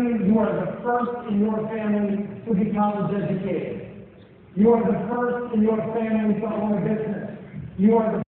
you, you are the first in your family to be college educated. You are the first in your family to own a business. You are the